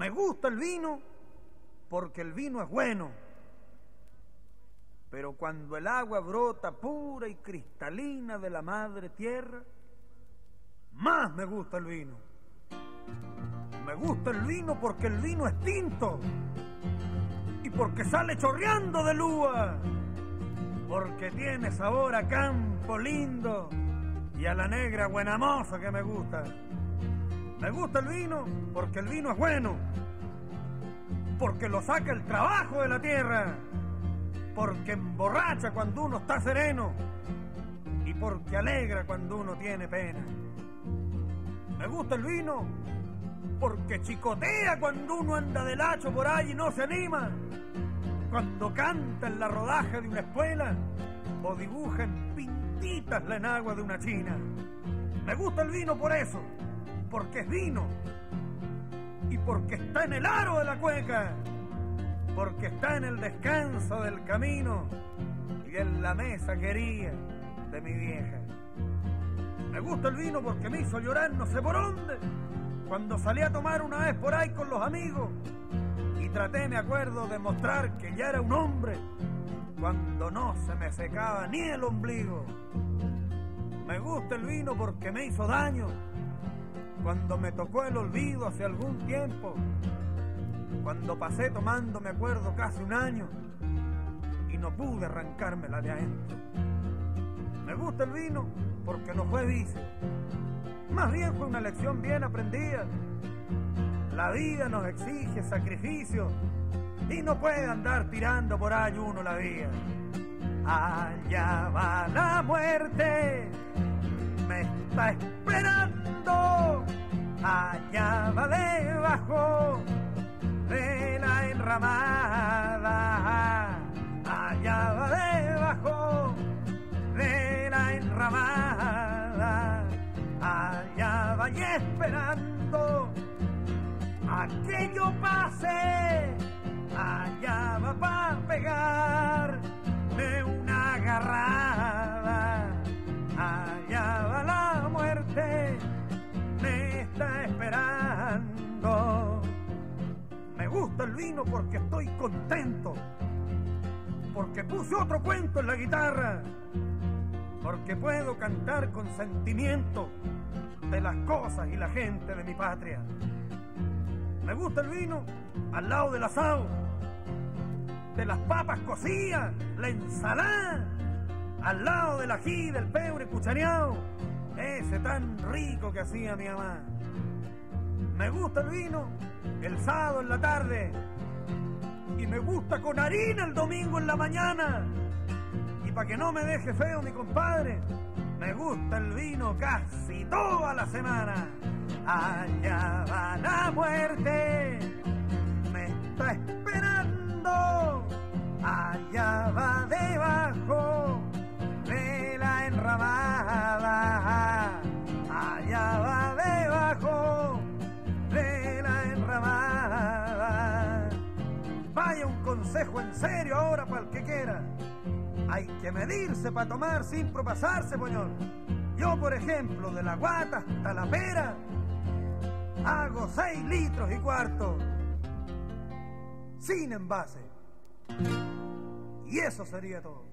Me gusta el vino porque el vino es bueno. Pero cuando el agua brota pura y cristalina de la madre tierra, más me gusta el vino. Me gusta el vino porque el vino es tinto y porque sale chorreando de lúa, porque tiene sabor a campo lindo y a la negra buena moza que me gusta. Me gusta el vino porque el vino es bueno, porque lo saca el trabajo de la tierra, porque emborracha cuando uno está sereno y porque alegra cuando uno tiene pena. Me gusta el vino porque chicotea cuando uno anda del hacho por ahí y no se anima, cuando canta en la rodaja de una espuela o dibuja en pintitas la enagua de una china. Me gusta el vino por eso, porque es vino y porque está en el aro de la cueca, porque está en el descanso del camino y en la mesa querida de mi vieja. Me gusta el vino porque me hizo llorar no sé por dónde cuando salí a tomar una vez por ahí con los amigos y traté, me acuerdo, de mostrar que ya era un hombre cuando no se me secaba ni el ombligo. Me gusta el vino porque me hizo daño cuando me tocó el olvido hace algún tiempo, cuando pasé tomando, me acuerdo, casi un año y no pude arrancármela de adentro. Me gusta el vino porque no fue vicio, más bien fue una lección bien aprendida. La vida nos exige sacrificio y no puede andar tirando por ahí uno la vía. Allá va la muerte, me está esperando, allá va debajo de la enramada, allá va debajo de la enramada, allá va y esperando a que yo pase, allá va pa' pegarme una agarrada, allá va la muerte, me está esperando. Me gusta el vino porque estoy contento, porque puse otro cuento en la guitarra, porque puedo cantar con sentimiento de las cosas y la gente de mi patria. Me gusta el vino al lado del asado, de las papas cocidas, la ensalada, al lado del ají, del pebre cuchareado, ese tan rico que hacía mi mamá. Me gusta el vino el sábado en la tarde y me gusta con harina el domingo en la mañana. Y para que no me deje feo mi compadre, me gusta el vino casi toda la semana. Allá va la muerte, me está esperando, allá va debajo de la enramada, allá va debajo de la enramada. Vaya un consejo en serio ahora para el que quiera. Hay que medirse para tomar sin propasarse, poñón. Yo, por ejemplo, de la guata hasta la pera, hago 6 litros y cuarto, sin envase. Y eso sería todo.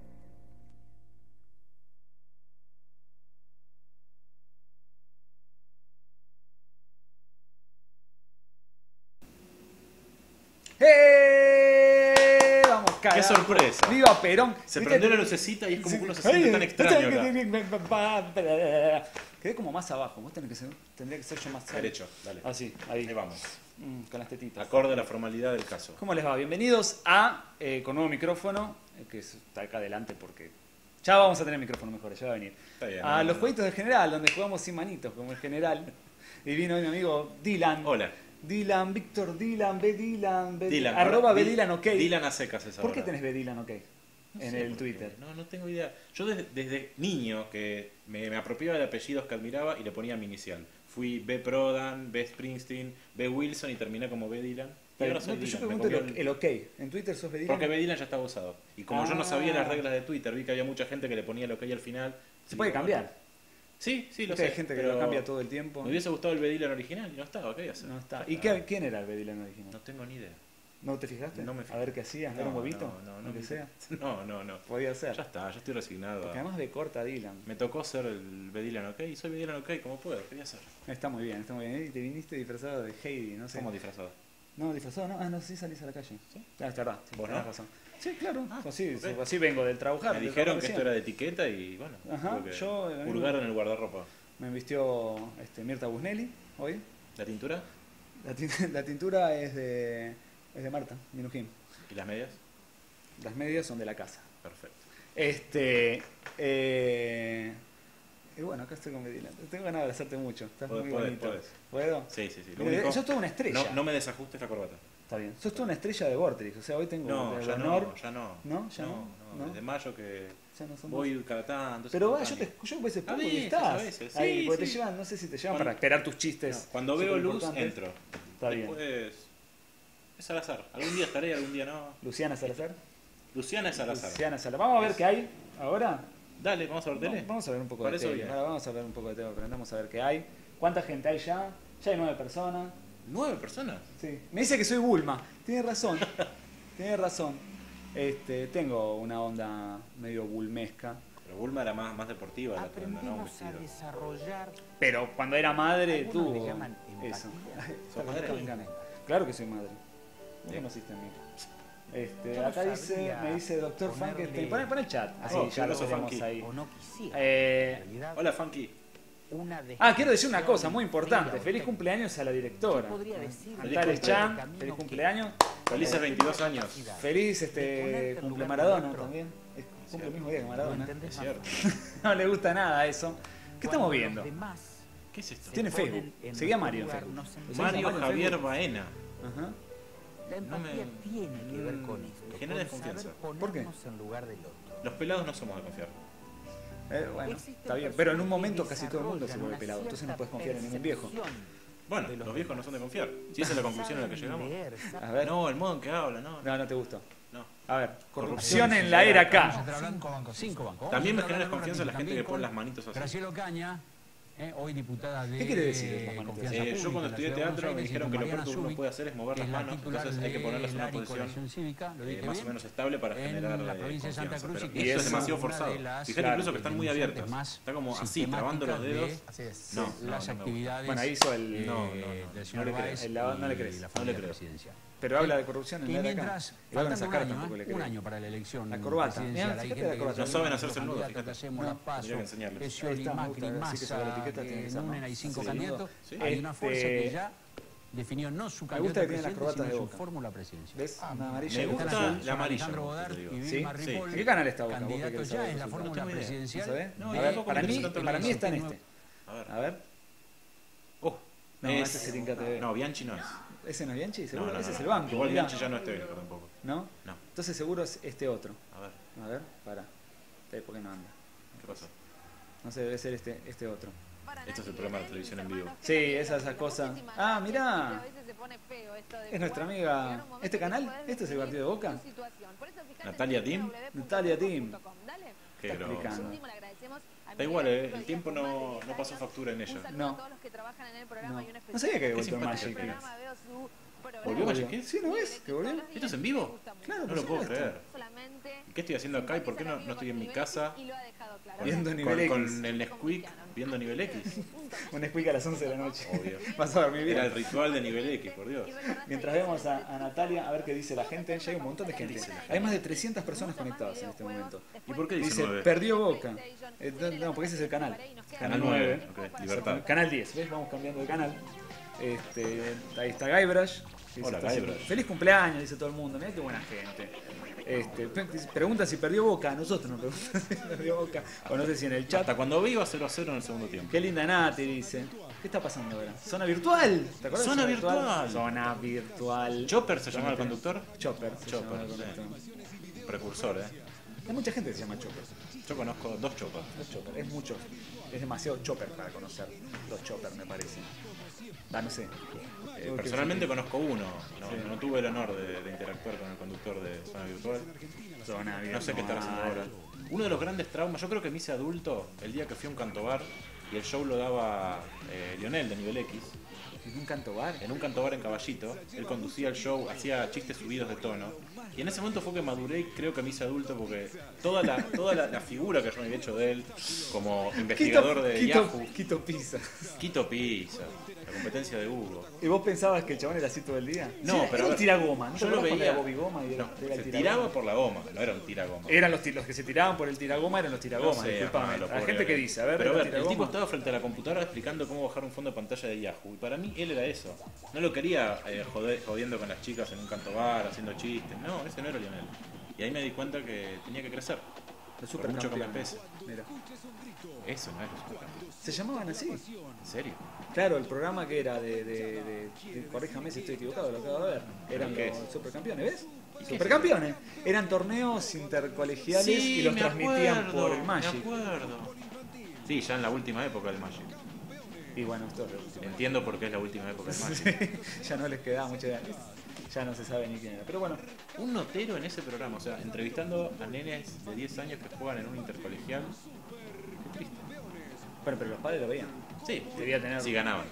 Vamos, carajo. ¡Qué sorpresa! ¡Viva Perón! Se prendió la lucecita y es como que uno se siente tan extraño acá. Quedé como más abajo. Vos tendría que ser yo más Derecho, dale. Así, ahí. Ahí vamos. Con las tetitas. Acorde a la formalidad del caso. ¿Cómo les va? Bienvenidos a con nuevo micrófono, que está acá adelante porque ya vamos a tener micrófono mejor, ya va a venir. Está bien, A los jueguitos del general, donde jugamos sin manitos, como el general. Y vino hoy mi amigo Dylan. Hola. Dylan, Víctor Dylan, B Dylan, Dylan. arroba B Dylan, ok. Dylan a secas es ¿Por ahora. qué tenés B Dylan, ok? No En sé el por Twitter. qué. No tengo idea. Yo desde niño que me apropiaba de apellidos que admiraba y le ponía mi inicial. Fui B Prodan, B Springsteen, B Wilson y terminé como B Dylan. Y ahora soy No, yo Dylan. Me pregunto copió el ok. ¿En Twitter sos B Dylan? Porque B Dylan ya estaba usado. Y como yo no sabía las reglas de Twitter, vi que había mucha gente que le ponía el ok al final. Se puede cambiar. Sí, sí, lo Viste, sé. hay gente que pero lo cambia todo el tiempo. Me hubiese gustado el Bedilan original y no estaba, ¿qué voy a hacer? No está. Ya ¿Y quién era el Bedilan original? No tengo ni idea. ¿No te fijaste? No me fijé. A ver qué hacías, ¿era un huevito? No, Lo que sea. No. Podía ser. Ya está, ya estoy resignado. Porque además de corta Dylan. Me tocó ser el Bedilan OK y soy Bedilan OK como puedo, ¿qué voy a hacer? Está muy bien, está muy bien. Y te viniste disfrazado de Heidi, no sé. ¿Cómo disfrazado? No, disfrazado, no. Ah, no, sí salís a la calle. ¿Sí? Ah, es verdad. Sí, ¿Vos tenés no? razón. Sí, claro. Así, ok. así vengo del trabajar. Me del dijeron trabajar que esto recién. era de etiqueta y bueno, Ajá, tuve que yo, hurgar en el guardarropa. Me vistió Mirta Busnelli hoy. ¿La tintura? La tintura es de Marta Minujín. ¿Y las medias? Las medias son de la casa. Perfecto. Y bueno, acá estoy con Medina. Tengo ganas de abrazarte mucho. Estás muy Podés, bonito. podés. ¿Puedo? Sí. Sos toda una estrella. No me desajustes la corbata. Está bien. Sos toda una estrella de Vortrix. O sea, hoy tengo No, el ya honor. no, ya no. ¿No? ¿Ya no? ¿No? Desde mayo que Ya no somos. voy cada tanto. Pero va, yo a veces A pongo y veces, estás. a veces, ahí, sí, porque sí. te llevan, no sé si te llevan Cuando- para esperar tus chistes. Cuando veo luz, superimportantes. entro. Está bien. Después es al azar. Algún día estaré, algún día no. Luciana Salazar. Luciana es al azar. Luciana Salazar. Vamos a ver qué hay ahora. Dale, vamos a ver tele. Vamos a ver un poco Para de eso tele. vine. Ahora vamos a ver un poco de tele, pero vamos a ver qué hay. ¿Cuánta gente hay ya? Ya hay 9 personas. 9 personas. Sí. Me dice que soy Bulma. Tiene razón. Tiene razón. Tengo una onda medio bulmesca. Pero Bulma era más deportiva, la otra no, un Aprendimos a vestido. desarrollar. Pero cuando era madre Algunos tuvo le llaman eso. empatía. ¿Sos madre? Me encanta. Claro que soy madre. Vos Bien. conociste en mí. Yo no Acá dice, sabría me dice Dr. ponerle- Frankenstein. Pon el chat. Así Oh, ya lo filósofo veremos funky. ahí. O no quisiera. Eh, En realidad, Hola, Funky. una quiero decir una cosa muy importante. descripción Feliz cumpleaños a la directora. Yo podría decir Antares que Chan, el camino feliz que- cumpleaños. Felices 22 años. Feliz De ponerte en cumple lugar Maradona del otro. también. Cumple el mismo día que ¿Lo Maradona. entendés Es más cierto. fácil? No le gusta nada eso. ¿Qué estamos Cuando viendo? los demás ¿Qué es esto? se Tiene ponen Facebook. en Seguí a nuestro Mario en lugar, Facebook. nos ¿Lo sentimos- seguís a Mario Mario en Javier Facebook? Baena. Ajá. La empatía me- tiene que ver con esto. genera con desconfianza. saber ¿Por qué? ponernos en lugar del otro. Los pelados no somos de confiar. Bueno, Existen está bien. personas Pero en un que momento casi todo el mundo se desarrollan vuelve una pelado. Entonces no cierta puedes confiar en ningún viejo. percepción Bueno, de los viejos no son de confiar. Si esa es la conclusión a la que saben llegamos. leer, A ver. No, el modo en que habla, no. No, no te gustó. No. A ver, Corrupción corrupción en la era K. Cinco bancos. También me Vamos a genera hablar desconfianza la gente también que pone con las manitos así. Graciela Ocaña, hoy diputada de ¿Qué quiere decir las manitos? Confianza Yo Pública cuando en la estudié Ciudad de teatro Buenos me Aires, y dijeron con que lo Mariana peor que uno Zubik, puede hacer es mover que las es la manos, titular entonces hay que ponerlas en una del área de posición coordinación cívica, lo dije más o bien, menos estable para en generar la provincia de Santa confianza. Cruz, Pero y que eso es es demasiado una de forzado. las Fíjate incluso que están muy denunciantes abiertas. más Está como así, trabando los dedos. sistemáticas de No, no, las no me actividades Bueno, ahí hizo el. No, del señor le creo. Báez El lavado no le y crees. la No familia le creo. presidencial. Pero habla de corrupción en Y la era K. mientras, Igual con esa faltando cara un tampoco le año, creo. para la elección La corbata. presidencial, Mirá, hay fíjate gente la corbata. que No dice, saben los hacerse el nudo, candidatos que fíjate. hacemos No, la PASO, tendría que enseñarles. que Scioli, Ahí está, me Macri, gusta, así que sobre la Massa, etiqueta tiene que que ser, en ¿no? UNEN hay 5 Sí. candidatos, Sí. hay una fuerza Este, que ya definió no su me gusta candidato que a tiene las presidente, corbatas de sino su Boca. fórmula presidencial. ¿Ves? Una Me amarilla y gusta otra Son azul. la amarilla, Alejandro te Godard digo. y ¿Sí? Vilma Sí. Ripoll, ¿En qué canal está Boca? Vos que candidatos querés ya saber en la eso. fórmula No tengo idea. presidencial. ¿Sabés? No, A y ver, tampoco para me mí, interesa tanto para mí eso. está en este. A ver. A ver. Oh, No, ese es el Inca TV. No, Bianchi no es. ¿Ese no es Bianchi? No, Seguro. no, Ese no, es el no. banco. Igual mirá. Bianchi ya no es técnico tampoco. ¿No? No. Entonces seguro es este otro. A ver, A ver, para. ¿Por qué no anda? ¿qué pasa? No sé, debe ser este otro. Esto es el programa de televisión en vivo. Sí, esa cosa. Ah, mirá. Es nuestra amiga. ¿Este canal? ¿Este es el partido de Boca? Natalia Tim. Natalia Tim. Qué Está grosso. explicando. Da igual, el tiempo no pasó factura en ella. No. No sabía que había vuelto el Magic. ¿Volvió Magic Kids? Sí, ¿no ves? ¿Que volvió? ¿Esto es en vivo? Claro, No lo por puedo supuesto. creer. ¿Y qué estoy haciendo acá y por qué no estoy en mi casa Viendo nivel con X. el Nesquik viendo nivel X? Un squeak a las 11 de la noche. Obvio. Vas a dormir Era el bien. ritual de nivel X, por Dios. Mientras vemos a Natalia, a ver qué dice la gente, ya hay un montón de gente. Hay más de 300 personas conectadas en este momento. ¿Y por qué dice Dice, 9? perdió Boca. No, porque ese es el canal. Canal 9. Ok, libertad. Canal 10, ¿ves? Vamos cambiando de canal. Ahí está Guybrush. que Hola, está haciendo- Guybrush. Feliz cumpleaños, dice todo el mundo. Mirá qué buena gente. Pregunta si perdió Boca. Nosotros nos preguntamos si perdió Boca. O no sé si en el chat. Hasta cuando vi iba 0-0 en el segundo tiempo. Qué linda Nati, dice. ¿Qué está pasando ahora? Zona virtual. ¿Te acuerdas? de Zona virtual. Zona virtual. ¿Chopper se llamaba el conductor? Chopper. se Chopper, llama el conductor. Precursor, Hay mucha gente que se llama Chopper. Yo conozco 2 Chopper. Los Chopper. Es mucho. Es demasiado Chopper para conocer los Chopper, me parece. No sé. Personalmente conozco uno. No tuve el honor de interactuar con el conductor de Zona Virtual. Zona virtual. No sé qué estará haciendo ahora. Uno de los grandes traumas, yo creo que me hice adulto el día que fui a un cantobar y el show lo daba Lionel de Nivel X. En un canto bar. En un canto bar en Caballito, él conducía el show, hacía chistes subidos de tono. Y en ese momento fue que maduré y creo que me hice adulto porque toda la figura que yo me había hecho de él como investigador de Yahoo. Quito Pizza. Quito Pizza, la competencia de Hugo. ¿Y vos pensabas que el chabón era así todo el día? No, Sí, pero era a un ver, tiragoma. ¿No te yo lo acordás cuando veía. era Bobby Goma y era No, el se tiragoma? tiraba por la goma, no era un tiragoma. Eran los que se tiraban por el tiragoma, eran los tiragomas, No sé, disculpame. malo, La pobre gente que hombre. dice, a ver, pero a ¿era ver, el tiragoma? tipo estaba frente a la computadora explicando cómo bajar un fondo de pantalla de Yahoo. Y para mí él era eso. No lo quería jodiendo con las chicas en un canto bar, haciendo chistes. No, ese no era Lionel. Y ahí me di cuenta que tenía que crecer. Los Por mucho que me supercampeones. pese. Mira. Eso no es los supercampeones. Se llamaban así. ¿En serio? Claro, el programa que era corríjame si estoy equivocado, lo acabo de ver. Eran ¿Qué los es? supercampeones, ¿ves? ¿Y qué Supercampeones. Eran torneos intercolegiales y los transmitían por el Magic. Me acuerdo. Sí, ya en la última época del Magic. Y bueno, esto es lo último. Entiendo por qué es la última época del Magic. Ya no les quedaba mucha edad. Ya no se sabe ni quién era. Pero bueno, Un notero en ese programa, o sea, entrevistando a nenes de 10 años que juegan en un intercolegial. Qué triste. bueno, pero los padres lo veían. Sí, Debía tener si ganaban.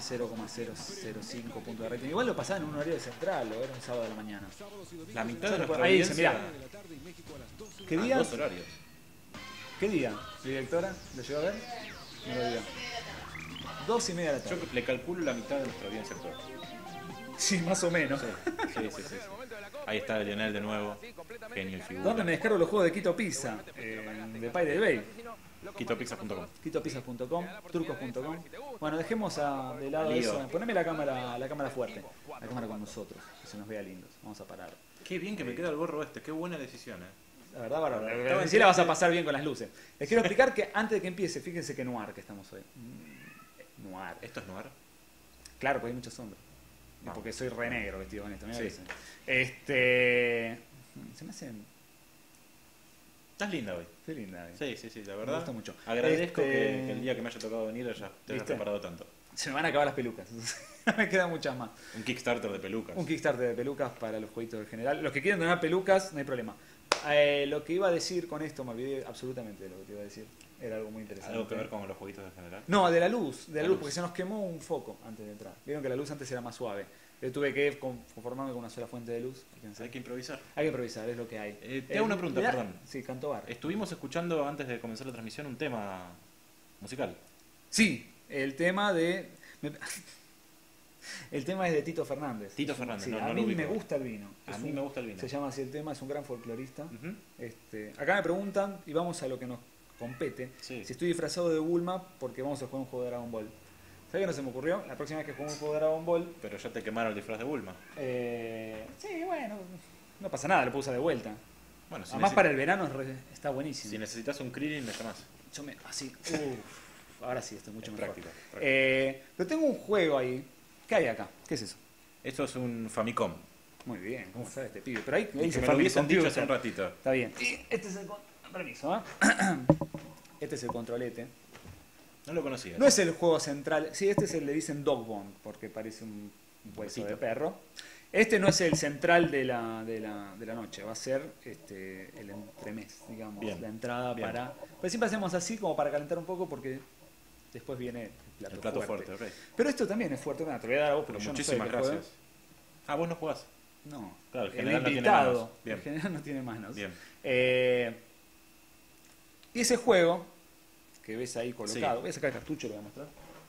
0,005 puntos de rating. Igual lo pasaban en un horario central o era un sábado de la mañana. La mitad de nuestra Ahí dice, audiencia. mirá. ¿Qué Ah, día? 2 horarios. ¿Qué día? ¿Directora? ¿Lo llegó a ver? No lo vio. 2:30 de la Yo tarde. le calculo la mitad de nuestra audiencia actual. Sí, más o menos. Sí. Ahí está Lionel de nuevo. Genio y figura. ¿Dónde me descargo los juegos de Quito Pizza? De Pirate Bay. QuitoPizza.com. QuitoPizzas.com, turcos.com. Bueno, dejemos de lado Lío. eso. Poneme la cámara fuerte. La cámara con nosotros, que se nos vea lindos. Vamos a parar. Qué bien que me queda el gorro este. Qué buena decisión, La verdad, bárbaro. Estaba Sí la vas a entre- pasar bien con las luces. Les quiero explicar que antes de que empiece, fíjense que noir que estamos hoy. Noir. ¿Esto es noir? Claro, porque hay mucha sombra. Y No. porque soy re negro vestido con esto. Mirá Sí. que se- se me hacen... Estás linda hoy. Qué linda. Sí, la Me verdad. gusta mucho. Agradezco Este- que el día que me haya tocado venir te hayas ¿Viste? preparado tanto. Se me van a acabar las pelucas. No me quedan muchas más. Un Kickstarter de pelucas. Un Kickstarter de pelucas para los jueguitos en general. Los que quieren donar pelucas, no hay problema. Lo que iba a decir con esto, me olvidé absolutamente de lo que te iba a decir. Era algo muy interesante. ¿Algo que ver con los jueguitos en general? No, de la luz, La luz, luz. porque se nos quemó un foco antes de entrar. Vieron que la luz antes era más suave. Yo tuve que conformarme con una sola fuente de luz. Fíjense. Hay que improvisar. Hay que improvisar, es lo que hay. Te hago una pregunta, mirá- perdón. Sí, Canto Bar. Estuvimos escuchando antes de comenzar la transmisión un tema musical. Sí, el tema de... El tema es de Tito Fernández. Tito Fernández, Sí, no, a no mí lo ubico. me gusta el vino. A Es mí me gusta el vino. Se llama así el tema, es un gran folclorista. Ujú. Acá me preguntan, y vamos a lo que nos compete, Sí. si estoy disfrazado de Bulma porque vamos a jugar un juego de Dragon Ball. ¿Sabes qué no se me ocurrió? La próxima vez que juguemos un juego de Dragon Ball, Pero ya te quemaron el disfraz de Bulma. sí, bueno, no pasa nada, lo puedo usar de vuelta. Bueno, si, Además para el verano está buenísimo. si necesitas un Krillin, me llamás. Yo así, ahora sí, estoy mucho Es mejor. práctica. Pero tengo un juego ahí. ¿Qué hay acá? ¿Qué es eso? Esto es un Famicom. Muy bien, ¿cómo sabe este pibe? Pero ahí Que dice me lo hubiesen Family dicho hace un Computer. ratito. Está bien. Y este es el permiso, ¿eh? Este es el controlete. No lo conocía. No es el juego central. Sí, este es el le dicen Dog Bone, porque parece un hueso Huesito. de perro. Este no es el central de la noche, va a ser el entremés, digamos, Bien, la entrada bien. para... Pues siempre hacemos así como para calentar un poco porque después viene El plato fuerte, ok. Pero esto también es fuerte, nada, te lo voy a dar a vos porque Pero yo muchísimas no soy el que gracias. Ah, vos no jugás. juega. No, Claro, el el general no tiene invitado, manos. Bien. el general no tiene manos. Bien. Y ese juego que ves ahí colocado, Sí. voy a sacar el cartucho, lo voy a mostrar.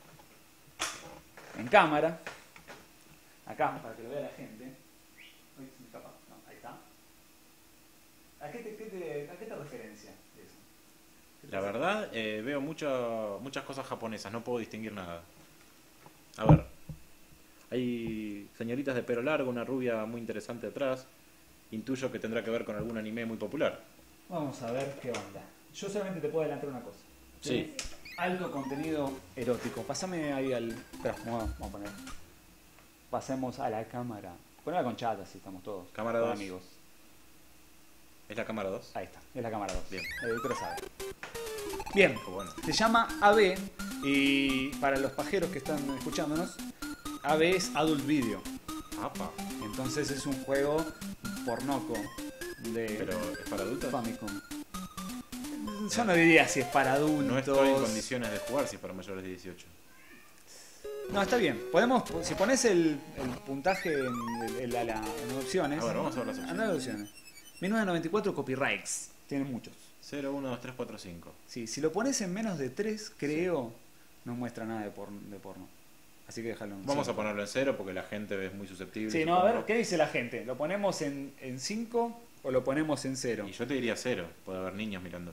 En cámara, acá para que lo vea la gente. Uy, se me escapa. No, ahí está. ¿A qué te referencia eso? ¿Qué te La hace? verdad, veo muchas cosas japonesas, no puedo distinguir nada. A ver, hay señoritas de pelo largo, una rubia muy interesante atrás. Intuyo que tendrá que ver con algún anime muy popular. Vamos a ver qué onda. Yo solamente te puedo adelantar una cosa. Sí. Alto contenido erótico. Pásame ahí al... Espera, vamos a poner. Pasemos a la cámara. Ponela con chat, así estamos todos. Cámara todos 2. amigos. ¿Es la cámara 2? Ahí está, es la cámara 2. Bien. La editora sabe. Bien, Qué bueno. se llama AB y para los pajeros que están escuchándonos, AB es Adult Video. Apa. Entonces es un juego pornoco de ¿Pero es para adultos? Famicom. yo no diría si es para adultos. No estoy en condiciones de jugar si es para mayores de 18. No, está bien. Podemos, si pones el puntaje en opciones. A ver, vamos a ver las opciones. Anda a las opciones. 1994 copyrights. Tienen muchos. 0, 1, 2, 3, 4, 5. Sí, si lo pones en menos de 3, creo, no muestra nada de porno. Así que déjalo en Vamos a 5. ponerlo en 0 porque la gente es muy susceptible. Sí, no, a ver, ¿qué dice la gente? ¿Lo ponemos en 5 o lo ponemos en 0? Y yo te diría 0. Puede haber niños mirando.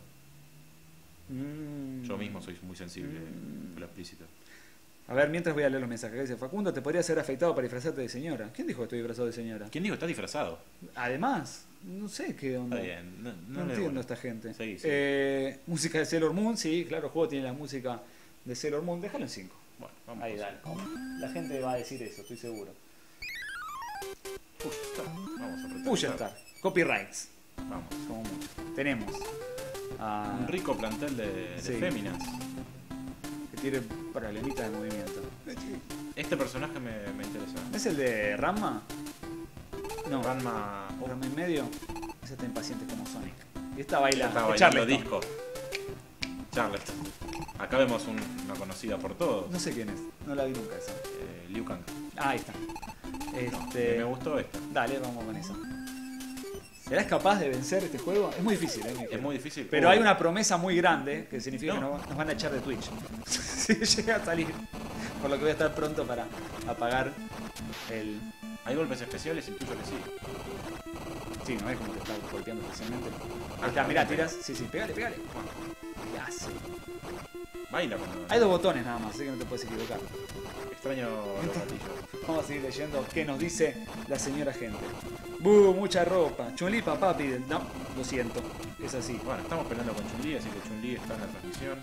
Mm. Yo mismo soy muy sensible a lo explícito. A ver, mientras voy a leer los mensajes. Acá dice Facundo, te podría ser afeitado para disfrazarte de señora. ¿Quién dijo que estoy disfrazado de señora? ¿Quién dijo? Está disfrazado. Además, no sé qué onda. Está bien. No No le entiendo bueno. a esta gente. Seguí, sí. Música de Sailor Moon, sí, claro, el juego tiene la música de Sailor Moon. Déjalo en 5. Bueno, vamos. Ahí, dale. La gente va a decir eso, estoy seguro. Push start. Vamos a apretar. Push Start. Copyrights, Vamos. como mucho. Tenemos a Un rico plantel de Sí. féminas. que tiene problemitas de movimiento. Este personaje me interesa. ¿Es el de Ranma? No, Ranma. Ranma en medio. Ese está impaciente como Sonic. Y esta baila. Está de bailando Charleston. disco. Charleston. Acá vemos una conocida por todos. No sé quién es, no la vi nunca esa. Liu Kang. Ah, ahí está. Me gustó esta. Dale, vamos con eso. ¿Serás capaz de vencer este juego? Es muy difícil, Es muy difícil. Pero hay una promesa muy grande que significa No. que nos van a echar de Twitch. Si llega a salir. Por lo que voy a estar pronto para apagar el. Hay golpes especiales, intuyo que sí. Sí, no es como que está golpeando especialmente. Ah, Ahí está, mirá, bien. tiras. Sí, pegale. Ya sí. Baila cuando. Hay 2 botones nada más, así que no te puedes equivocar. Extraño los gatillos. Vamos a seguir leyendo qué nos dice la señora gente. ¡Buh! Mucha ropa. Chun-Li, papá, pide. No, lo siento. Es así. Bueno, estamos peleando con Chun-Li, así que Chun-Li está en la transmisión.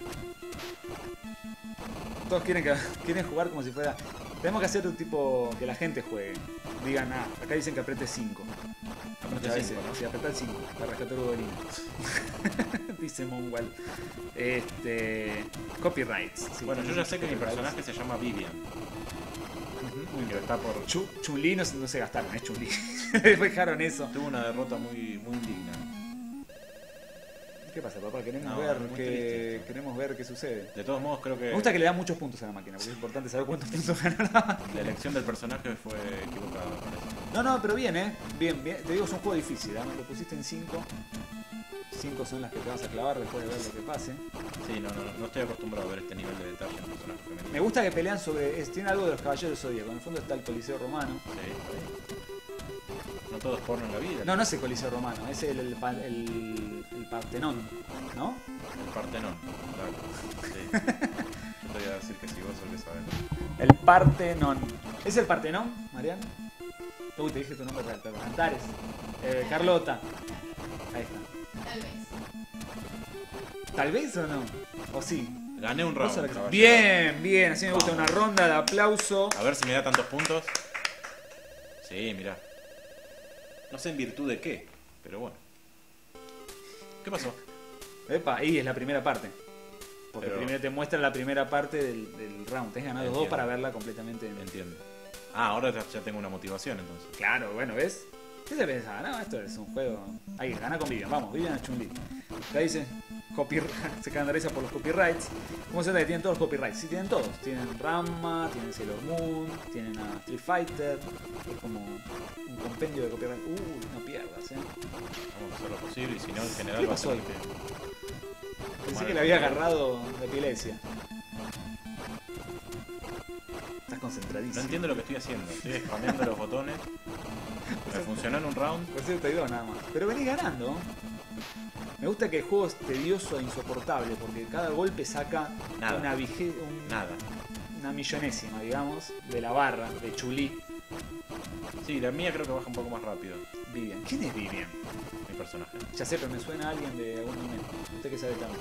Todos quieren jugar como si fuera. Tenemos que hacer un tipo que la gente juegue. Digan, acá dicen que apriete 5. Apriete Muchas veces, 5, ¿no? sí, apretar 5 para rescatar Ugolino. Dice Monwell. Copyrights. Sí, Bueno, yo ya sé que mi copyrights. personaje se llama Vivian. Muy Que bien. está por. Chun-Li no se gastaron, es Chun-Li. Dejaron eso. Tuvo una derrota muy indigna. ¿Qué pasa, papá? Queremos, No, ver muy qué, triste esto. queremos ver qué sucede. De todos modos, creo que Me gusta que le da muchos puntos a la máquina, porque es importante saber cuántos puntos ganó la máquina. la elección del personaje fue equivocada. me parece. No, pero bien, Bien. Te digo, es un juego difícil, Lo pusiste en 5. 5 son las que te vas a clavar después de ver lo que pase. Sí, no estoy acostumbrado a ver este nivel de detalle en personajes femeninos. Me gusta que pelean sobre. Tiene algo de los caballeros del Zodíaco. En el fondo está el Coliseo Romano. Sí. No todo es porno en la vida. No es el Coliseo Romano, es el Partenón, ¿no? El Partenón, claro. Sí. Yo te voy a decir que sí, vos solés saber. El Partenón. ¿Es el Partenón, Mariano? Uy, te dije tu nombre real, perdón. Antares. Carlota. Ahí está. Tal vez. ¿Tal vez o no? ¿O sí? Gané un round. caballero. Bien. Así me gusta. Vamos. Una ronda de aplauso. A ver si me da tantos puntos. Sí, mirá. No sé en virtud de qué, pero bueno. ¿Qué pasó? Epa, ahí es la primera parte. Porque Pero- primero te muestra la primera parte del round. Tenés ganado 2 Entiendo. para verla completamente. Entiendo. Ah, ahora ya tengo una motivación entonces. Claro, bueno, ¿ves? ¿Qué te pensaba? No, esto es un juego. Ahí, gana con Vivian. Vamos, Vivian a Chun-Li. Acá dice, se escandaliza por los copyrights. ¿Cómo se nota que tienen todos los copyrights? Sí, tienen todos. Tienen Ranma, tienen Sailor Moon, tienen a Street Fighter. Es como un compendio de copyright. No pierdas, Vamos a hacer lo posible y si no, en general ¿Qué va a pasó ser ahí? que- Pensé Tomar que el le había control. agarrado la epilepsia. Estás concentradísimo. No entiendo lo que estoy haciendo. Estoy spameando los botones. Me funcionó en un round. Por cierto, hay 2 nada más. Pero venís ganando. Me gusta que el juego es tedioso e insoportable porque cada golpe saca Nada. Nada. una millonésima, digamos, de la barra de Chun-Li. Sí, la mía creo que baja un poco más rápido. Vivian. ¿Quién es Vivian? Mi personaje. Ya sé, pero me suena a alguien de algún anime. Usted que sabe tanto.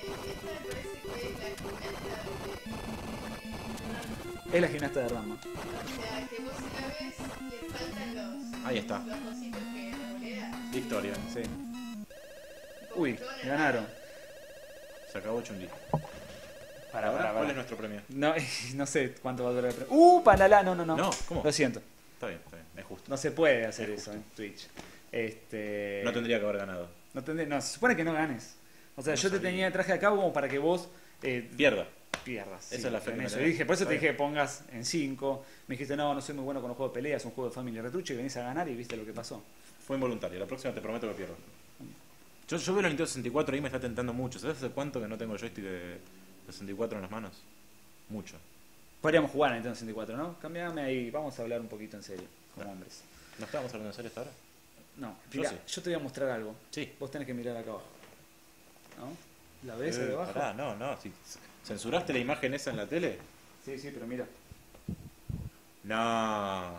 Esta me parece que es la gimnasta de Es la Ranma. gimnasta de Ranma. O sea, que vos si la ves, le faltan los... Ahí está. Los cositos que en la bolera. Victoria. Sí. Uy, ganaron. Se acabó Chun-Li. Para. ¿Cuál es nuestro premio? No, no sé cuánto va a durar el premio. Panalá, no. No, ¿cómo? Lo siento. Está bien, es justo. No se puede hacer Es eso justo. en Twitch. No tendría que haber ganado. No, se supone que no ganes. O sea, No yo te sabía. tenía traje acá como para que vos Pierda. pierdas. Esa es la fe en que me eso. tenés. Dije, por eso te Está dije pongas en 5. Me dijiste, no soy muy bueno con los juegos de pelea, es un juego de Family Retruche, y venís a ganar y viste lo que pasó. Fue involuntario. La próxima te prometo que pierdo. Yo veo la Nintendo 64 y me está tentando mucho. ¿Sabes hace cuánto que no tengo joystick de 64 en las manos? Mucho. Podríamos jugar a Nintendo 64, ¿no? Cambiame ahí, vamos a hablar un poquito en serio, como hombres. ¿No estábamos hablando en serio hasta ahora? No, Yo mirá, sí. yo te voy a mostrar algo. Sí. Vos tenés que mirar acá abajo. ¿No? ¿La ves ahí abajo? Pará, no. Si ¿censuraste la imagen esa en la tele? Sí, pero mira. No.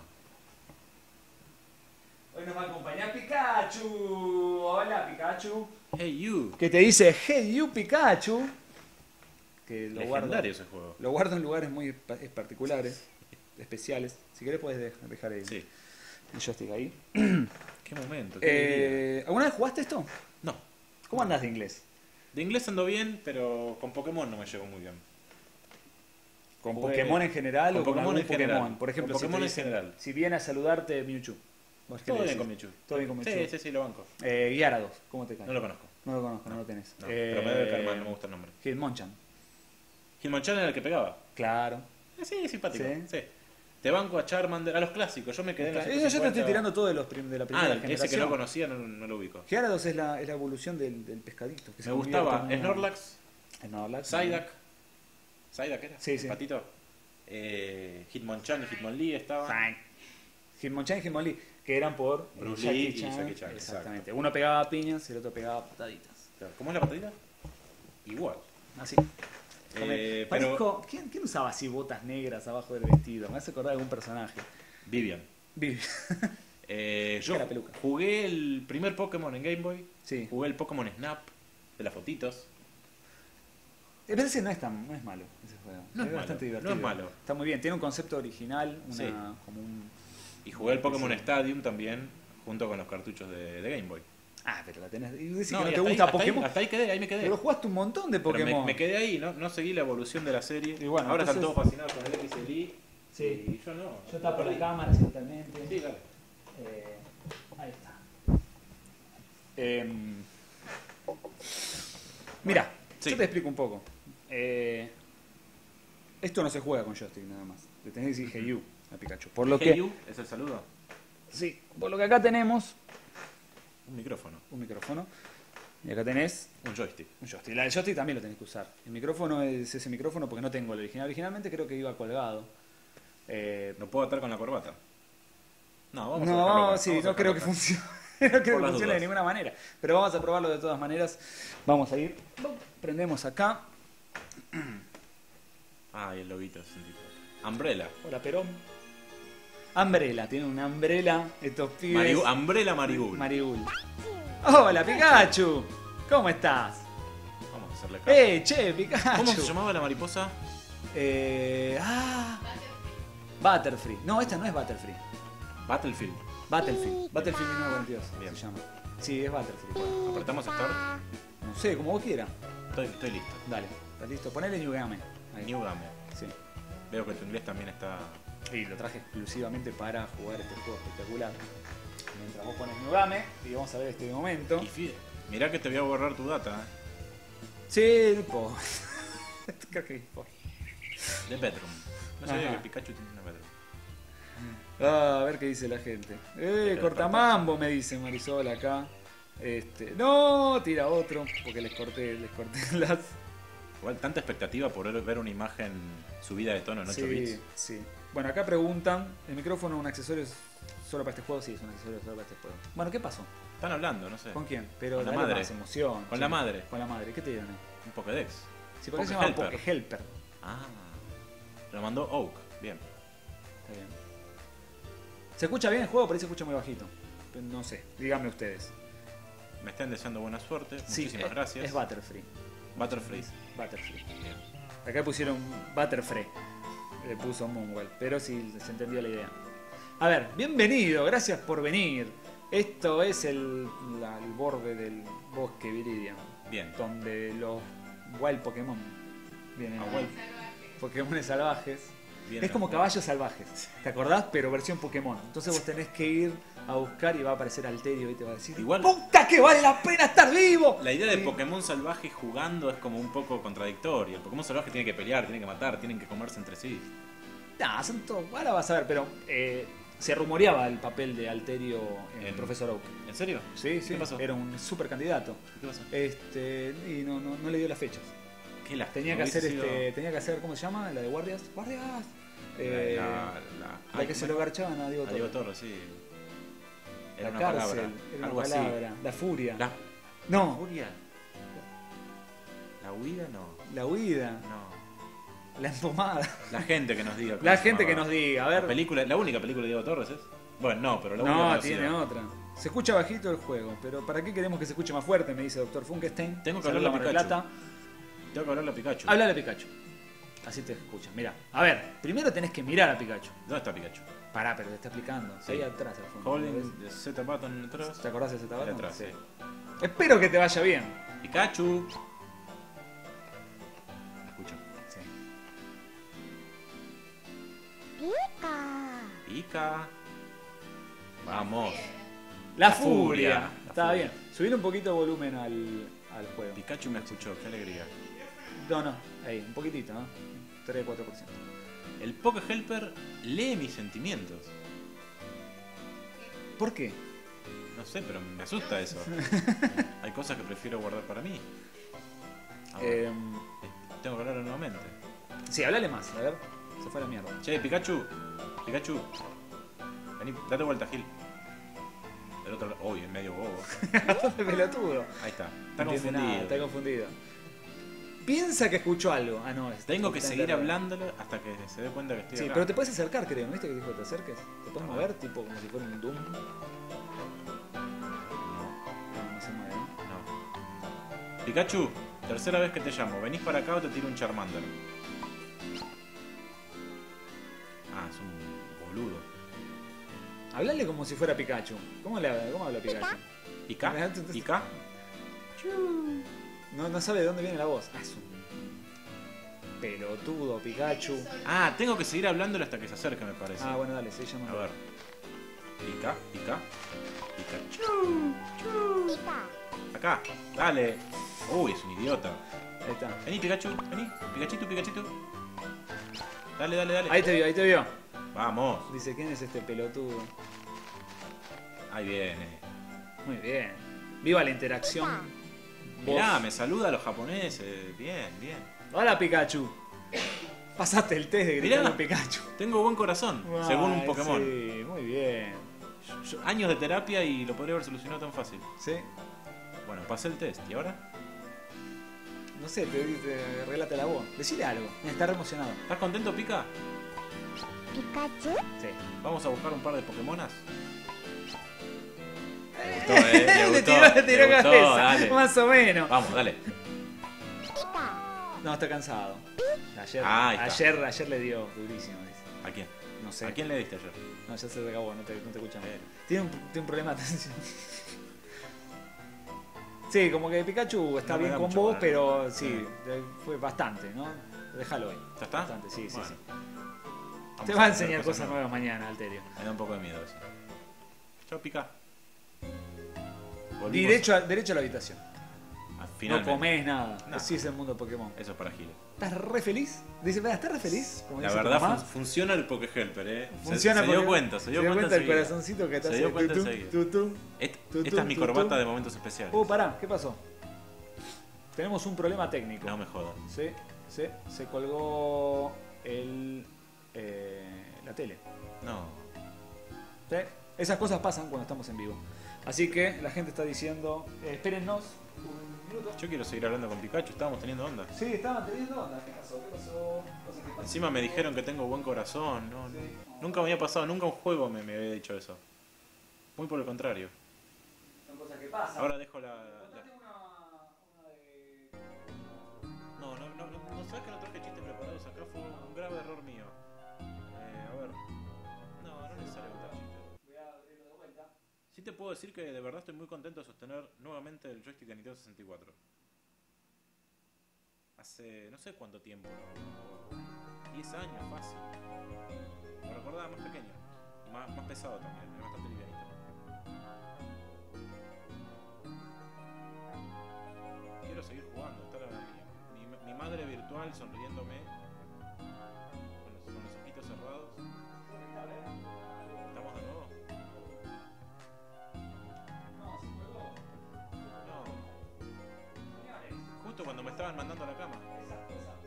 Hoy nos va a acompañar Pikachu. Hola, Pikachu. Hey you. Que te dice, hey you, Pikachu. Que lo guardo, Legendario ese juego. lo guardo en lugares muy particulares, especiales. Si querés puedes dejar ahí Sí. el joystick ahí. Qué momento. Qué ¿Alguna vez jugaste esto? alegría. No. ¿Cómo andás de inglés? De inglés ando bien, pero con Pokémon no me llevo muy bien. ¿Con Jugué- Pokémon en general con o con Pokémon algún en general. Pokémon? Por ejemplo, Con si te Pokémon en dicen- general. Si viene a saludarte Mewtwo. ¿Vos qué Todo le bien decís? con Mewtwo. Todo bien con Mewtwo. Sí, lo banco. Gyarados, ¿cómo te cae? No lo conozco. No lo conozco, no lo tenés. No, pero me debe caer mal, no me gusta el nombre. Hitmonchan. Hitmonchan era el que pegaba. Claro. Sí, simpático. Sí. Sí. Te banco a Charmander, a los clásicos. Yo me quedé en los Yo te 150. estoy tirando todo de la primera generación. Ese que no conocía no lo ubico. Gyarados es la evolución del pescadito. Que se Me convierte gustaba en una- Snorlax, Snorlax. Psyduck. ¿Psyduck era? Sí, sí. El patito. Hitmonchan y Hitmonlee estaban. Fine. Hitmonchan y Hitmonlee, que eran por Bruce Lee y Jackie Chan, Exactamente. exacto. Uno pegaba piñas y el otro pegaba pataditas. Claro. ¿Cómo es la patadita? Igual. Así. Pero Parezco, ¿quién usaba así botas negras abajo del vestido? Me hace acordar de algún personaje. Vivian. Vivi. Yo Cara peluca. jugué el primer Pokémon en Game Boy. Sí. Jugué el Pokémon Snap de las fotitos. Pero ese no es malo, ese juego. No es bastante malo, divertido. no es malo. Está muy bien, tiene un concepto original, Sí. como un... Y jugué el Pokémon Sí. Stadium también, junto con los cartuchos de Game Boy. Ah, pero la tenés... Y decís No, que no y te hasta gusta ahí- Pokémon. Hasta ahí quedé, ahí me quedé. Pero jugaste un montón de Pero Pokémon. me quedé ahí, no seguí la evolución de la serie. Y bueno, ahora están entonces- todos fascinados con el XLI. Sí. Y yo no. Yo tapo la cámara totalmente. Sí, dale. Ahí está. Mira, Sí. yo te explico un poco. Esto no se juega con joystick nada más. Le tenés que decir Hey You a Pikachu. Por lo Hey que, You, ¿es el saludo? sí, por lo que acá tenemos Un micrófono. un micrófono y acá tenés Un joystick. un joystick. El joystick también lo tenés que usar. El micrófono es ese micrófono porque no tengo el original. Originalmente creo que iba colgado. ¿Lo puedo atar con la corbata? No, vamos a No, dejarlo acá, sí, vamos a no creo dejarlo que acá. funcione. No creo que Por las funcione de dudas. ninguna manera. Pero vamos a probarlo de todas maneras. Vamos a ir. Prendemos acá. Ah, y el loguito 64. Umbrella. Hola, Perón. Umbrella, tiene una Umbrella. Estos pibes. Umbrella Marigul. Marigul. Hola, Pikachu. ¿Cómo estás? Vamos a hacerle acá. Che, Pikachu. ¿Cómo se llamaba la mariposa? Butterfree. No, esta no es Butterfree. Battlefield. Battlefield 1942 Bien. se llama. Sí, es Butterfree. Apretamos Start. No sé, como vos quieras. Estoy listo. Dale, ¿estás listo? Ponele New Game. Ahí. New Game. Sí. Veo que tu inglés también está. Y lo traje exclusivamente para jugar este juego espectacular. Mientras vos pones New Game, y vamos a ver este momento. Mirá que te voy a borrar tu data, Sí, po. Creo que po. De Bedroom. No sabía Ajá. que Pikachu tiene una Bedroom. A ver qué dice la gente. Pero Cortamambo, me dice Marisol acá. No, tira otro, porque les corté las. Igual tanta expectativa por ver una imagen subida de tono en 8 bits. Sí. Bueno, acá preguntan, ¿el micrófono es un accesorio solo para este juego? Sí, es un accesorio solo para este juego. Bueno, ¿qué pasó? Están hablando, no sé. ¿Con quién? Pero Con la dale madre. más emoción. Con la madre. Con la madre. ¿Qué te dieron ahí? Un Pokédex. Sí, ¿por qué se Poké llama Helper. Poké Helper? Ah. Lo mandó Oak. Bien. Está bien. ¿Se escucha bien el juego? Por ahí se escucha muy bajito. No sé, díganme ustedes. Me están deseando buena suerte. Sí, Muchísimas gracias. Es Butterfree. Butterfree. Butterfree. Bien. Acá pusieron Butterfree. Le puso Moonwell. Pero sí, se entendió la idea. A ver, bienvenido. Gracias por venir. Esto es el borde del bosque Viridian. Bien. Donde los Wild Pokémon vienen. Ah, Wild. Pokémones salvajes. Bien es como jugado. Caballos Salvajes. ¿Te acordás? Pero versión Pokémon. Entonces vos tenés que ir a buscar y va a aparecer Alterio y te va a decir: Igual- ¡puta que vale la pena estar vivo! La idea de Y- Pokémon salvaje jugando es como un poco contradictoria. El Pokémon salvaje tiene que pelear, tiene que matar, tienen que comerse entre sí. Nah, son todo. Ahora vas a ver, pero se rumoreaba el papel de Alterio en En- Profesor Oak. ¿En serio? Sí, sí, ¿Qué pasó? era un super candidato. ¿Qué pasó? Y no le dio las fechas. ¿Qué lástima, Tenía que hubiese hacer sido tenía que hacer, ¿cómo se llama? La de guardias. ¡Guardias! La que se lo garchaban a Diego a Diego Torres. Torres, sí. La Era una cárcel, palabra. era Algo una así. palabra. La furia. La No, furia. La huida no. la huida. No. La empomada. La gente que nos diga. cómo La se gente que llamaba. nos diga, a La ver. película, la única película de Diego Torres es. Bueno, no, pero la única No, conocida. tiene otra. Se escucha bajito el juego, pero ¿para qué queremos que se escuche más fuerte? Me dice Dr. Funkenstein. Tengo que Saludos hablarle a Mar del Pikachu. Plata. Tengo que hablarle a Pikachu. Háblale a Pikachu. Así te escucha. Mira, a ver, primero tenés que mirar a Pikachu. ¿Dónde está Pikachu? Pará, pero te está explicando. Sí. Ahí atrás al fondo. ¿lo Holding ves? de Z Button atrás. ¿Te acordás de ese tabaco? Ahí atrás, sí. Espero que te vaya bien. Pikachu. Escucho. Sí. Pica. Vamos. La furia. furia. La Está furia. bien. Subir un poquito de volumen al juego. Pikachu me escuchó, qué alegría. No, ahí, un poquitito, ¿no? 3-4%. El Poké Helper lee mis sentimientos. ¿Por qué? No sé, pero me asusta eso. Hay cosas que prefiero guardar para mí. A ver, tengo que hablar nuevamente. Sí, hablale más, a ver. Se fue a la mierda. Che, Pikachu. Pikachu. Vení, date vuelta, Gil. Del otro lado. Uy, en medio bobo. Pelotudo. Ahí está. Está No entiende confundido. nada, está confundido. Piensa que escuchó algo. Ah, no. Tengo que está en seguir la red. hablándole hasta que se dé cuenta que estoy Sí, acá. pero te puedes acercar, creo. ¿No viste que dijo que te acerques? ¿Te puedes mover, tipo como si fuera un Doom? No, no se mueve, ¿no? No. Pikachu, tercera vez que te llamo. ¿Venís para acá o te tiro un Charmander? Ah, es un boludo. Hablale como si fuera Pikachu. ¿Cómo habla Pikachu? ¿Pica? ¿Pica? No sabe de dónde viene la voz. Ah, es un pelotudo, Pikachu. Ah, tengo que seguir hablándole hasta que se acerque, me parece. Ah, bueno, dale, se llama. A ver. Pica, pica. Pikachu. Acá, dale. Uy, es un idiota. Ahí está. Vení, Pikachu, vení. Pikachito, Pikachito. Dale, dale, dale. Ahí te vio. Vamos. Dice, ¿quién es este pelotudo? Ahí viene. Muy bien. Viva la interacción. Mirá, Vos. me saluda a los japoneses. Bien, bien. Hola, Pikachu. Pasaste el test de gritar Mirá. a Pikachu. Tengo buen corazón, según un Ay, Pokémon. Sí, muy bien. Años de terapia y lo podría haber solucionado tan fácil. ¿Sí? Bueno, pasé el test. ¿Y ahora? No sé, te relata la voz. Decile algo. Está re emocionado. ¿Estás contento, Pika? Sí. Vamos a buscar un par de Pokémonas. Le tiró cabeza. Dale. Más o menos. Vamos, dale. No, está cansado. Ayer, Ah, ahí está. ayer le dio durísimo. Dice. ¿A quién? No sé. ¿A quién le diste ayer? No, ya se acabó, no te escuchan. Tiene un problema de atención. Sí, como que Pikachu está No me bien da con mucho vos, para- pero sí, fue bastante, ¿no? Déjalo ahí. ¿Ya está? Bastante, sí, Bueno, sí. vamos Te va a ver enseñar cosas nuevas. nuevas mañana, Alterio. Me da un poco de miedo eso. Chao, Pika. Volvimos Derecho a la habitación. finalmente. No comés nada. No. Así es el mundo Pokémon. Eso es para Giles. ¿Estás re feliz? Dice, ¿estás re feliz? Como La dice tu verdad mamá. funciona el Pokéhelper, Funciona se dio porque- cuenta, se dio cuenta el enseguida. corazoncito que te Se hace dio cuenta tutú, enseguida. tutú. Esta es mi corbata de momentos especiales. Pará, ¿qué pasó? Tenemos un problema técnico. No me jodas. Sí, se colgó la tele. No. ¿Sí? Esas cosas pasan cuando estamos en vivo. Así que la gente está diciendo, espérennos un minuto. Yo quiero seguir hablando con Pikachu, estábamos teniendo onda. Sí, estaban teniendo onda. ¿Qué pasó? Cosas que pasan. Encima me dijeron que tengo buen corazón. No, Sí. nunca me había pasado, nunca un juego me había dicho eso. Muy por el contrario. Son cosas que pasan. Ahora dejo la... Contate una de... No sabes que no traje chistes preparados acá, fue un grave error mío. A ver. No es necesario contar chistes. Voy a abrirlo de vuelta. Sí te puedo decir que de verdad estoy muy contento de sostener nuevamente el joystick de Nintendo 64. Hace no sé cuánto tiempo no. 10 años, fácil. Lo recordaba más pequeño. Y más pesado también, es bastante livianito. Quiero seguir jugando, está mi madre virtual sonriéndome con los ojitos cerrados. ¿Estamos de nuevo? No. Justo cuando me estaban mandando a la cama. Esas cosas